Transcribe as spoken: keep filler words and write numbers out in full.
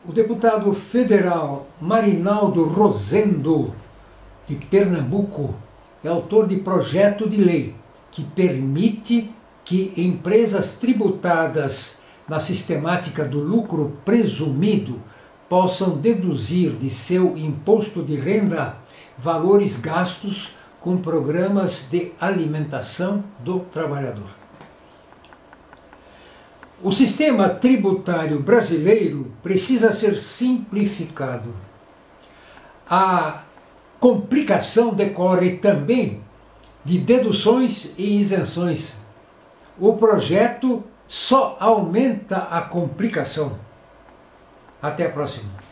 O deputado federal Marinaldo Rosendo, de Pernambuco, é autor de projeto de lei que permite que empresas tributadas na sistemática do lucro presumido possam deduzir de seu imposto de renda valores gastos com programas de alimentação do trabalhador. O sistema tributário brasileiro precisa ser simplificado. A complicação decorre também de deduções e isenções. O projeto só aumenta a complicação. Até a próxima.